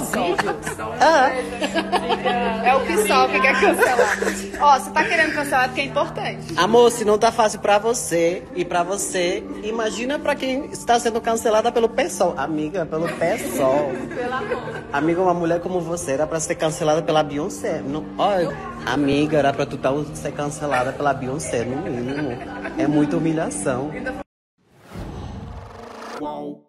Ah, É o PSOL que quer cancelar. Ó, você tá querendo cancelar porque é importante. amor, se não tá fácil pra você e pra você, imagina pra quem está sendo cancelada pelo PSOL. Amiga, pelo PSOL. Pelo amor. Amiga, uma mulher como você era pra ser cancelada pela Beyoncé. Não, olha, amiga, era pra tu ser cancelada pela Beyoncé, no mínimo. É muita humilhação. Wow.